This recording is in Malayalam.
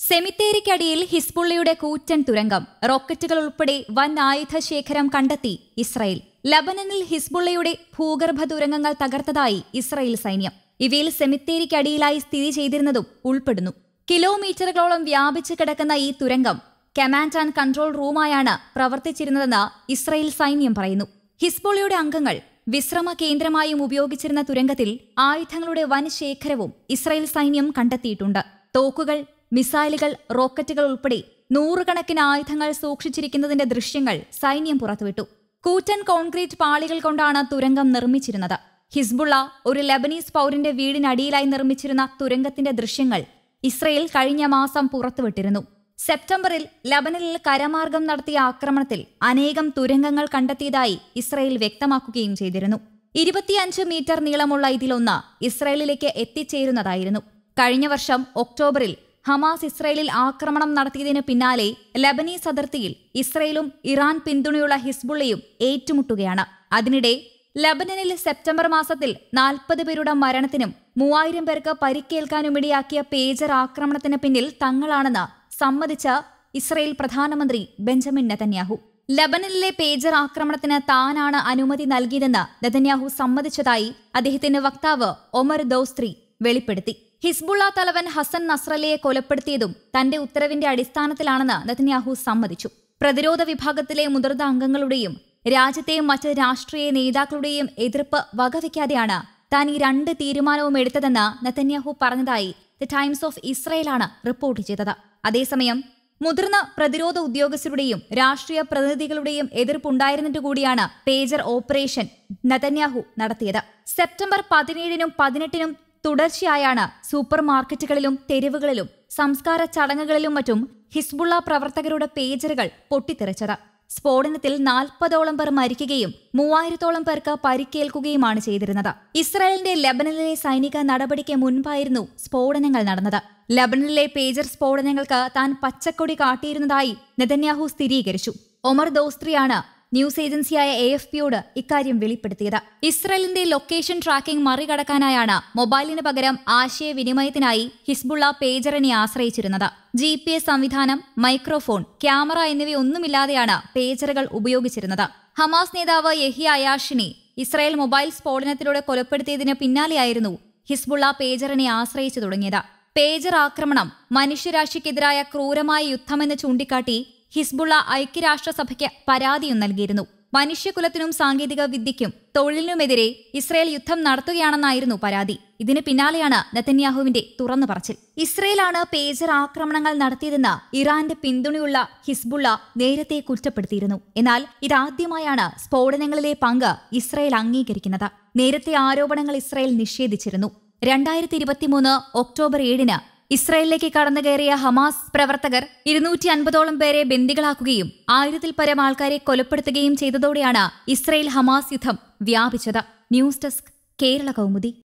സെമിത്തേരിക്കടിയിൽ ഹിസ്ബുള്ളയുടെ കൂറ്റൻ തുരങ്കം. റോക്കറ്റുകൾ ഉൾപ്പെടെ വൻ ആയുധശേഖരം കണ്ടെത്തി ഇസ്രായേൽ. ലബനനിൽ ഹിസ്ബുള്ളയുടെ ഭൂഗർഭ തുരങ്കങ്ങൾ തകർത്തതായി ഇസ്രായേൽ സൈന്യം. ഇവയിൽ സെമിത്തേരിക്കടിയിലായി സ്ഥിതി ചെയ്തിരുന്നതും ഉൾപ്പെടുന്നു. കിലോമീറ്ററുകളോളം വ്യാപിച്ചു കിടക്കുന്ന ഈ തുരങ്കം കമാൻഡ് ആൻഡ് കൺട്രോൾ റൂമായാണ് പ്രവർത്തിച്ചിരുന്നതെന്ന് ഇസ്രായേൽ സൈന്യം പറയുന്നു. ഹിസ്ബുള്ളയുടെ അംഗങ്ങൾ വിശ്രമ കേന്ദ്രമായും ഉപയോഗിച്ചിരുന്ന തുരങ്കത്തിൽ ആയുധങ്ങളുടെ വൻ ശേഖരവും ഇസ്രായേൽ സൈന്യം കണ്ടെത്തിയിട്ടുണ്ട്. തോക്കുകൾ, മിസൈലുകൾ, റോക്കറ്റുകൾ ഉൾപ്പെടെ നൂറുകണക്കിന് ആയുധങ്ങൾ സൂക്ഷിച്ചിരിക്കുന്നതിന്റെ ദൃശ്യങ്ങൾ സൈന്യം പുറത്തുവിട്ടു. കൂറ്റൻ കോൺക്രീറ്റ് പാളികൾ കൊണ്ടാണ് തുരങ്കം നിർമ്മിച്ചിരുന്നത്. ഹിസ്ബുള്ള ഒരു ലബനീസ് പൗരന്റെ വീടിനടിയിലായി നിർമ്മിച്ചിരുന്ന തുരങ്കത്തിന്റെ ദൃശ്യങ്ങൾ ഇസ്രായേൽ കഴിഞ്ഞ മാസം പുറത്തുവിട്ടിരുന്നു. സെപ്റ്റംബറിൽ ലബനനിൽ കരമാർഗം നടത്തിയ ആക്രമണത്തിൽ അനേകം തുരങ്കങ്ങൾ കണ്ടെത്തിയതായി ഇസ്രായേൽ വ്യക്തമാക്കുകയും ചെയ്തിരുന്നു. 25 മീറ്റർ നീളമുള്ള ഇതിലൊന്ന് ഇസ്രായേലിലേക്ക് എത്തിച്ചേരുന്നതായിരുന്നു. കഴിഞ്ഞ വർഷം ഒക്ടോബറിൽ ഹമാസ് ഇസ്രായേലിൽ ആക്രമണം നടത്തിയതിനു പിന്നാലെ ലബനീസ് അതിർത്തിയിൽ ഇസ്രായേലും ഇറാൻ പിന്തുണയുള്ള ഹിസ്ബുള്ളയും ഏറ്റുമുട്ടുകയാണ്. അതിനിടെ ലബനനിൽ സെപ്റ്റംബർ മാസത്തിൽ 40 പേരുടെ മരണത്തിനും 3000 പേർക്ക് പരിക്കേൽക്കാനുമിടയാക്കിയ പേജർ ആക്രമണത്തിന് പിന്നിൽ തങ്ങളാണെന്ന് സമ്മതിച്ച ഇസ്രായേൽ പ്രധാനമന്ത്രി ബെഞ്ചമിൻ നെതന്യാഹു. ലബനനിലെ പേജർ ആക്രമണത്തിന് താനാണ് അനുമതി നൽകിയതെന്ന് നെതന്യാഹു സമ്മതിച്ചതായി അദ്ദേഹത്തിന്റെ വക്താവ് ഒമർ ദോസ്ത്രി വെളിപ്പെടുത്തി. ഹിസ്ബുള്ള തലവൻ ഹസൻ നസ്രല്ലയെ കൊലപ്പെടുത്തിയതും തന്റെ ഉത്തരവിന്റെ അടിസ്ഥാനത്തിലാണെന്ന് നെതന്യാഹു സമ്മതിച്ചു. പ്രതിരോധ വിഭാഗത്തിലെ മുതിർന്ന അംഗങ്ങളുടെയും രാജ്യത്തെയും മറ്റ് രാഷ്ട്രീയ നേതാക്കളുടെയും എതിർപ്പ് വകവയ്ക്കാതെയാണ് താൻ ഈ 2 തീരുമാനവും എടുത്തതെന്ന് നെതന്യാഹു പറഞ്ഞതായി ദ ടൈംസ് ഓഫ് ഇസ്രായേലാണ് റിപ്പോർട്ട് ചെയ്തത്. അതേസമയം മുതിർന്ന പ്രതിരോധ ഉദ്യോഗസ്ഥരുടെയും രാഷ്ട്രീയ പ്രതിനിധികളുടെയും എതിർപ്പുണ്ടായിരുന്നിട്ടുകൂടിയാണ് പേജർ ഓപ്പറേഷൻ നെതന്യാഹു നടത്തിയത്. സെപ്റ്റംബർ 17-നും 18-നും തുടർച്ചയായാണ് സൂപ്പർ മാർക്കറ്റുകളിലും തെരുവുകളിലും സംസ്കാര ചടങ്ങുകളിലും മറ്റും ഹിസ്ബുള്ള പ്രവർത്തകരുടെ പേജറുകൾ പൊട്ടിത്തെറിച്ചത്. സ്ഫോടനത്തിൽ 40ഓളം പേർ മരിക്കുകയും 3000ഓളം പേർക്ക് പരിക്കേൽക്കുകയുമാണ് ചെയ്തിരുന്നത്. ഇസ്രായേലിന്റെ ലബനനിലെ സൈനിക നടപടിക്ക് മുൻപായിരുന്നു സ്ഫോടനങ്ങൾ നടന്നത്. ലബനനിലെ പേജർ സ്ഫോടനങ്ങൾക്ക് താൻ പച്ചക്കൊടി കാട്ടിയിരുന്നതായി നെതന്യാഹു സ്ഥിരീകരിച്ചു. ഒമർ ദോസ്ത്രിയാണ് ന്യൂസ് ഏജൻസിയായ AFPയോട് ഇക്കാര്യം വെളിപ്പെടുത്തിയത്. ഇസ്രായേലിന്റെ ലൊക്കേഷൻ ട്രാക്കിംഗ് മറികടക്കാനായാണ് മൊബൈലിന് പകരം ആശയവിനിമയത്തിനായി ഹിസ്ബുള്ള പേജറിനെ ആശ്രയിച്ചിരുന്നത്. GPS സംവിധാനം, മൈക്രോഫോൺ, ക്യാമറ എന്നിവയൊന്നുമില്ലാതെയാണ് പേജറുകൾ ഉപയോഗിച്ചിരുന്നത്. ഹമാസ് നേതാവ് യഹിയ അയാഷിനെ ഇസ്രായേൽ മൊബൈൽ സ്ഫോടനത്തിലൂടെ കൊലപ്പെടുത്തിയതിന് പിന്നാലെയായിരുന്നു ഹിസ്ബുള്ള പേജറിനെ ആശ്രയിച്ചു തുടങ്ങിയത്. പേജർ ആക്രമണം മനുഷ്യരാശിക്കെതിരായ ക്രൂരമായ യുദ്ധമെന്ന് ചൂണ്ടിക്കാട്ടി ഹിസ്ബുള്ള ഐക്യരാഷ്ട്രസഭയ്ക്ക് പരാതിയും നൽകിയിരുന്നു. മനുഷ്യകുലത്തിനും സാങ്കേതിക വിദ്യയ്ക്കും തൊഴിലിനുമെതിരെ ഇസ്രായേൽ യുദ്ധം നടത്തുകയാണെന്നായിരുന്നു പരാതി. ഇതിന് പിന്നാലെയാണ് നെതന്യാഹുവിന്റെ തുറന്നു പറച്ചിൽ. ഇസ്രായേലാണ് പേജർ ആക്രമണങ്ങൾ നടത്തിയതെന്ന് ഇറാന്റെ പിന്തുണയുള്ള ഹിസ്ബുള്ള നേരത്തെ കുറ്റപ്പെടുത്തിയിരുന്നു. എന്നാൽ ഇതാദ്യമായാണ് സ്ഫോടനങ്ങളിലെ പങ്ക് ഇസ്രായേൽ അംഗീകരിക്കുന്നത്. നേരത്തെ ആരോപണങ്ങൾ ഇസ്രായേൽ നിഷേധിച്ചിരുന്നു. 2023 ഒക്ടോബർ 7-ന് ഇസ്രായേലിലേക്ക് കടന്നുകയറിയ ഹമാസ് പ്രവർത്തകർ 250ഓളം പേരെ ബന്ദികളാക്കുകയും 1000-ൽ പരം ആൾക്കാരെ കൊലപ്പെടുത്തുകയും ചെയ്തതോടെയാണ് ഇസ്രായേൽ ഹമാസ് യുദ്ധം വ്യാപിച്ചത്. News desk, Kerala Kaumudi.